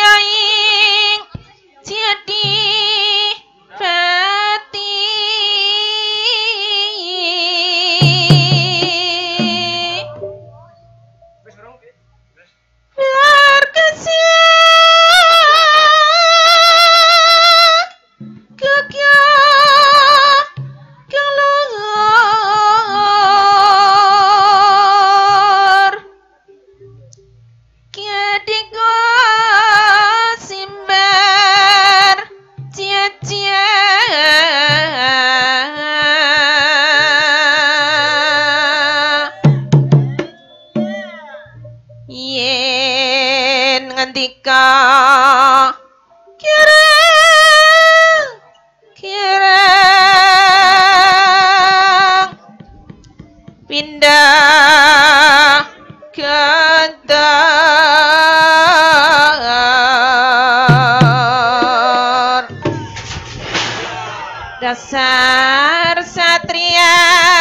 Dasar satria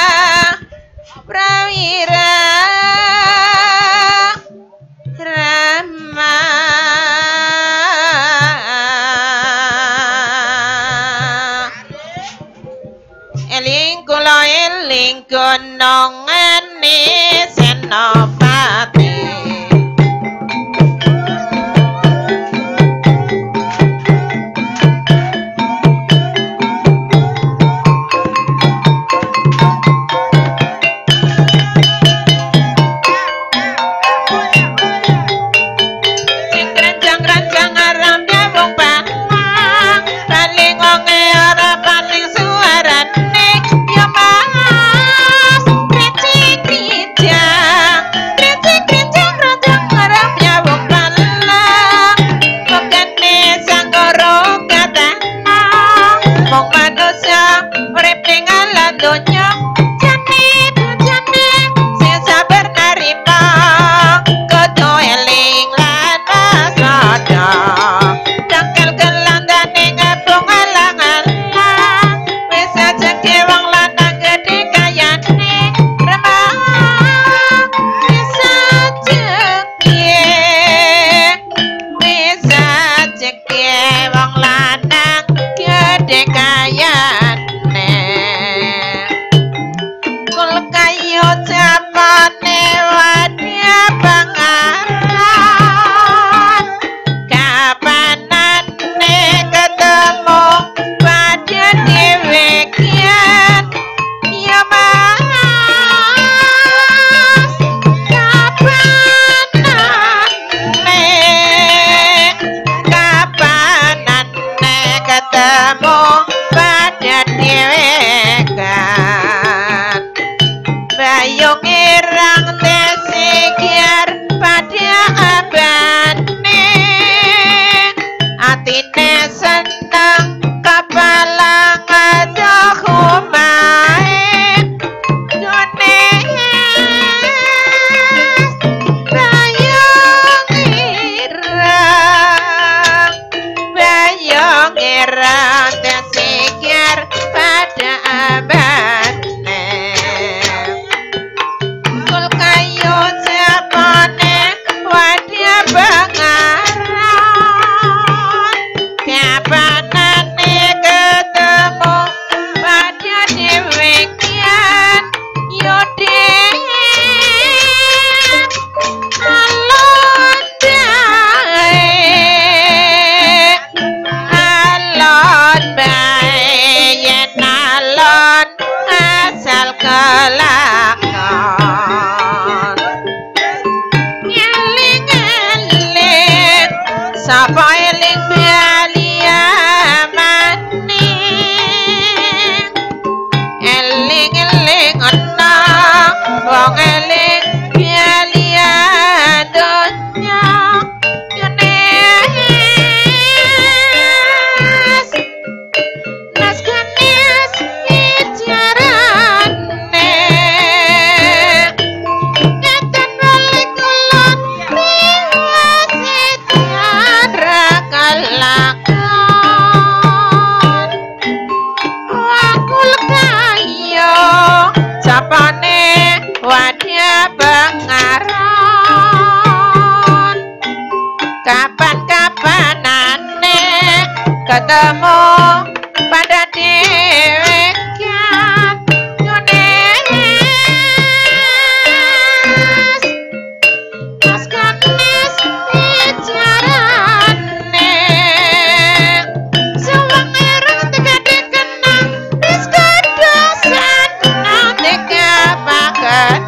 prawira rama eling kula eling gunungane Senopati kapan-kapanane ketemu pada dhewe kan Mas kanis bicarane sewang ireng tegade kenang wis kadosan nanti kapakenang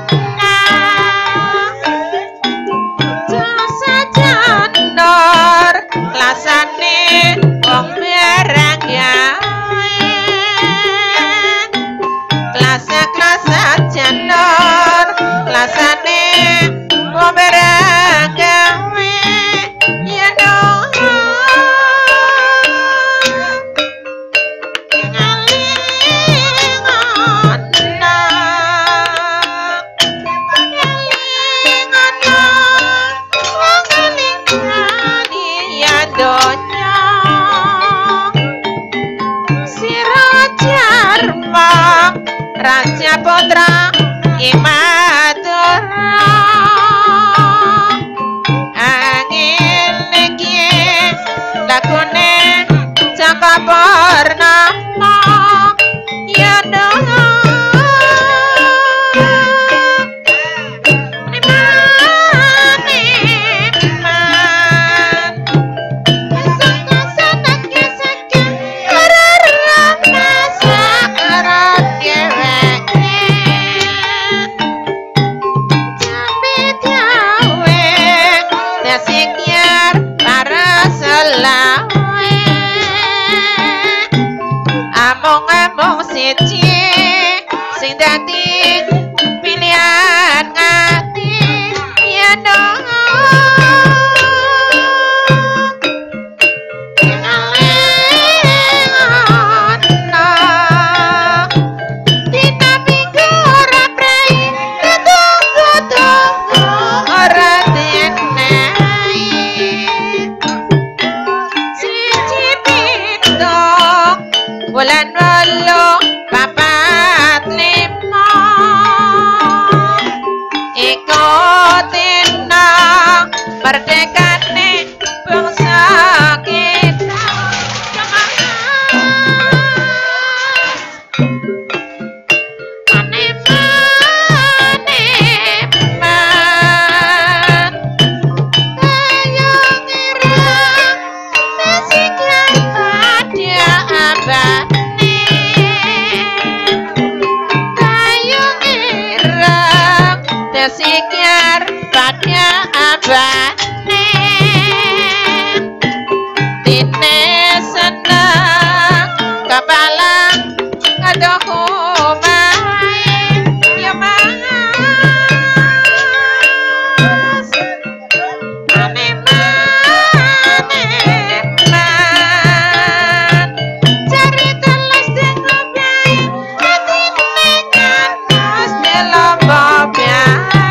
jasa janor lasane wong merang gawe klasa janor lasane wong merang gawe ya dong Raja Putra Imadura angin iki lakune Cakapurnama ya dong among siji sing dadi pilihan ati ya dong bulan walu papat lima ikutin merdekane bangsa kita Sikyar pada abane dine senang kepala ngadoku main ya mas ane cari telas dengan baik hati neganos dalam bobya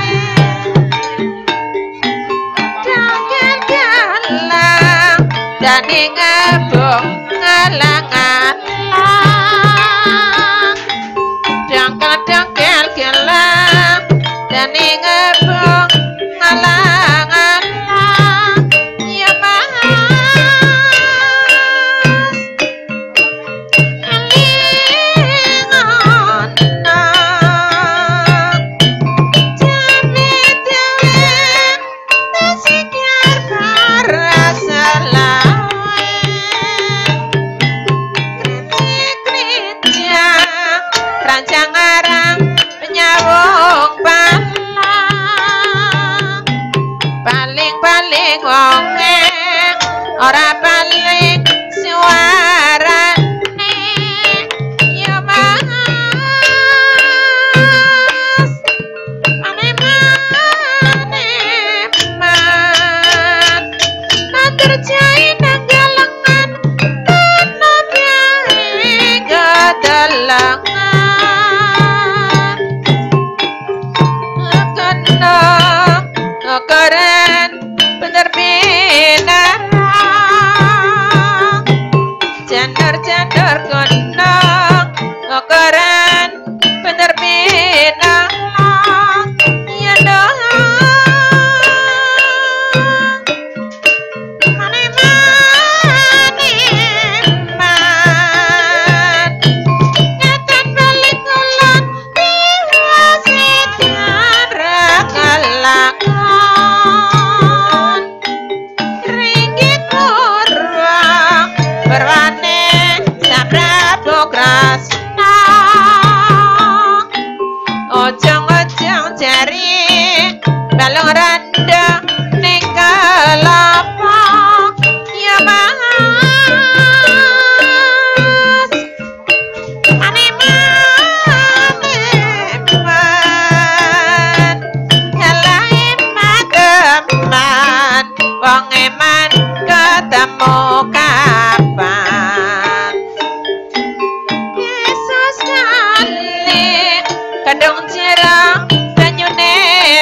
dan ngebong ngalang-alang dangkel gelang dan ngebong ngalang-alang ya mas alingon jamit dewen tasikar parasalah rancang arang penyawung paling wonge ora paling suarane ya mas terjai nanggalengan tanah biae gadalangan kena keren bener benar jandar kena keren bener benar ya dong mau kapan Yesus kali kadung cerah banyune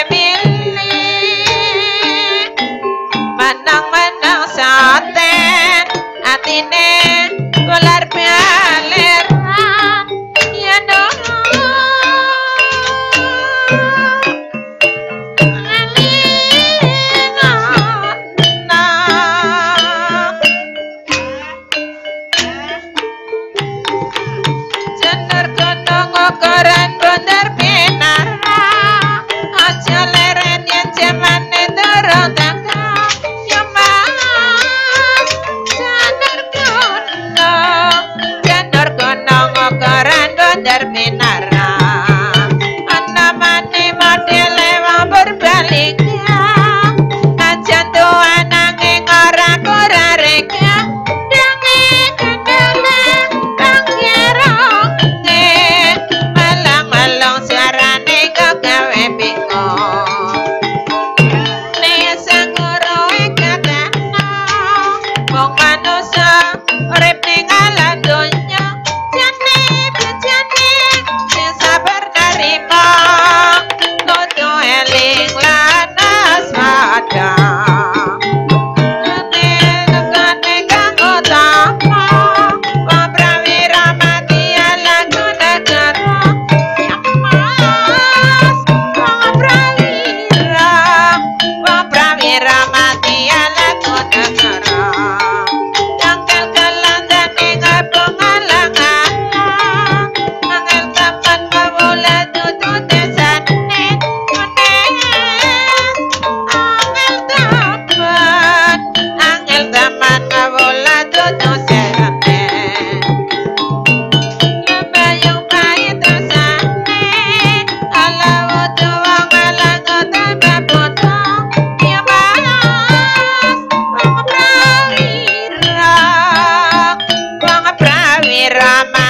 milih manang-manang saten atine dolar pialer ya dong Koran bener benar aja leren yang jamane dorong tangga ya mas janur gunung koran bener benar anamane model lewat berbalik aja tua nanging ora kurang reka Rama